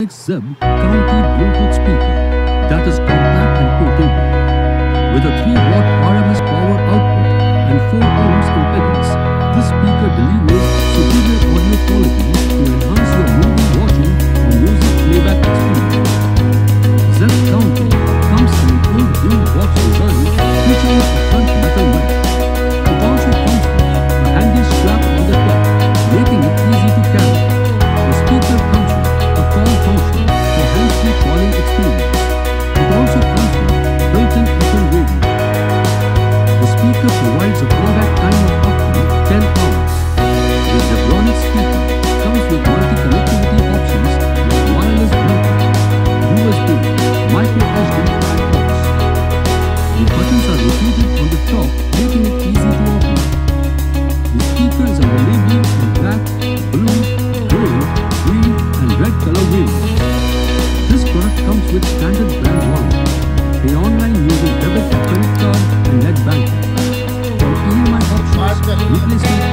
Zeb-County Bluetooth speaker that is compact and portable. With a 3-watt RMS power output and 4 ohms impedance, this speaker delivers superior audio quality to enhance your movie watching or music playback experience. Zeb-County comes in an old blue box design featuring a front metal mic. It also comes with a handy strap on the top, making it easy to carry. The speaker comes with a call function for hands-free calling experience. It also comes with built-in FM radio. The speaker provides a playback time of up to 10 hours. The Zebronics speaker comes with multi-connectivity options like wireless Bluetooth, USB, micro SD and ports. The buttons are located on the top, making it easy to operate. The speaker is available in black, blue, grey, green and red color variants. This product comes with standard brand warranty. Pay online using debit, credit card and net banking. For EMI options, replacement